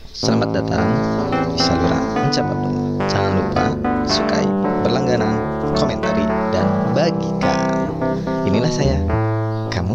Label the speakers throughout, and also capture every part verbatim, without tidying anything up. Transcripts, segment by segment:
Speaker 1: Selamat datang di saluran Mencapai Penuh. Jangan lupa sukai, berlangganan, komentari, dan bagikan. Inilah saya, kamu.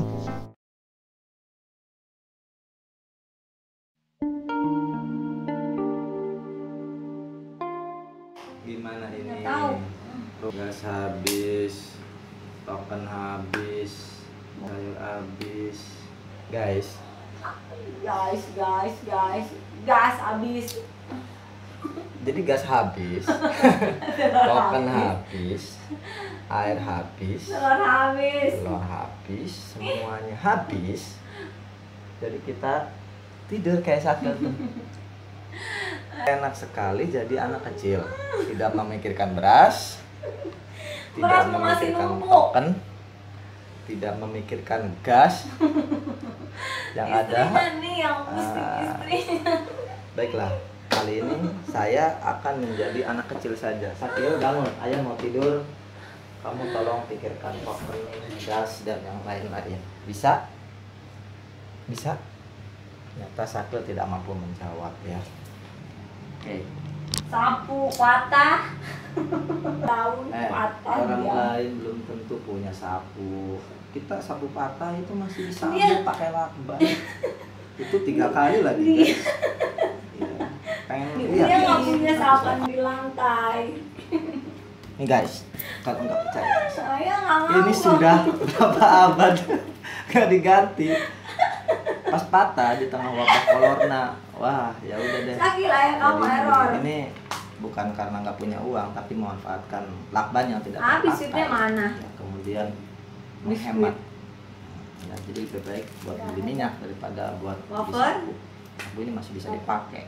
Speaker 2: Gimana ini?
Speaker 3: Nggak tahu.
Speaker 2: Gas habis, token habis, sayur habis, guys.
Speaker 3: Guys, guys, guys, gas habis.
Speaker 2: Jadi gas habis, token habis, air habis,
Speaker 3: Telur habis.
Speaker 2: telur habis, semuanya habis. Jadi kita tidur kayak satu tuh. Enak sekali jadi anak kecil, tidak memikirkan beras, tidak
Speaker 3: Beras mau masih
Speaker 2: memikirkan
Speaker 3: numpuk.
Speaker 2: token, tidak memikirkan gas. Yang ada,
Speaker 3: Istrinya nih yang mesti
Speaker 2: Ah.
Speaker 3: istrinya.
Speaker 2: baiklah, kali ini saya akan menjadi anak kecil saja. Sakil, bangun, ayah mau tidur. Kamu tolong pikirkan token, gas, dan yang lain-lain. Bisa? Bisa? Ternyata Sakil tidak mampu menjawab ya. Oke.
Speaker 3: Sapu patah. Daun
Speaker 2: Eh,
Speaker 3: patah
Speaker 2: orang
Speaker 3: dia.
Speaker 2: lain belum tentu punya sapu. Kita sapu patah itu masih bisa
Speaker 3: Iya.
Speaker 2: pakai lakban. Itu tiga kali lagi guys. Iya. Pengen
Speaker 3: Dia
Speaker 2: lihat.
Speaker 3: nggak punya sapan di lantai.
Speaker 2: Nih guys, kalau nggak percaya,
Speaker 3: Saya nggak mau.
Speaker 2: ini sudah berapa abad nggak diganti. Pas patah di tengah wabah kolorna, wah ya udah deh.
Speaker 3: Sakit lah ya kamu
Speaker 2: Jadi,
Speaker 3: error.
Speaker 2: ini bukan karena nggak punya uang, tapi memanfaatkan lakban yang tidak
Speaker 3: Habis
Speaker 2: terpakai.
Speaker 3: duitnya mana?
Speaker 2: Ya, kemudian
Speaker 3: Habis
Speaker 2: menghemat. Ya, jadi lebih baik buat beli minyak daripada buat beli
Speaker 3: Wafer?
Speaker 2: sapu. Sapu ini masih bisa dipakai.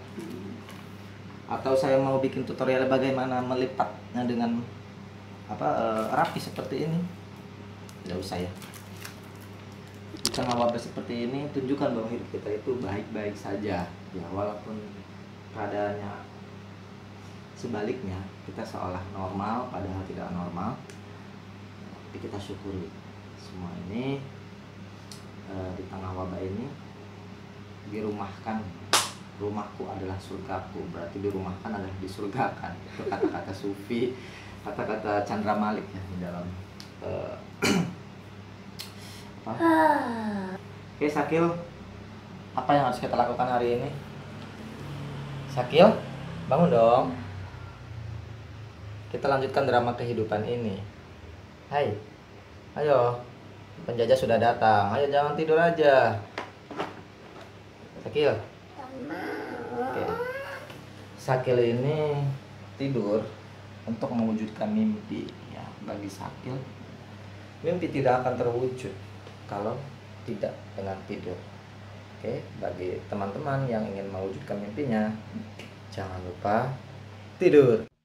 Speaker 2: Atau saya mau bikin tutorial bagaimana melipatnya dengan apa eh, rapi seperti ini. Tidak usah ya. Di tengah wabah seperti ini, tunjukkan bahwa hidup kita itu baik-baik saja. Ya, walaupun keadaannya sebaliknya, kita seolah normal padahal tidak normal. Tapi kita syukuri semua ini eh, di tengah wabah ini dirumahkan. Rumahku adalah surgaku, berarti dirumahkan adalah disurgakan. Itu kata-kata sufi, kata-kata Chandra Malik ya di dalam eh, apa? Oke Sakil, apa yang harus kita lakukan hari ini? Sakil, bangun dong. Kita lanjutkan drama kehidupan ini. Hai, ayo, penjajah sudah datang. Ayo jangan tidur aja. Sakil. Oke. Sakil ini tidur untuk mewujudkan mimpi. Ya, bagi Sakil, mimpi tidak akan terwujud kalau tidak dengan tidur. Oke, bagi teman-teman yang ingin mewujudkan mimpinya, jangan lupa tidur.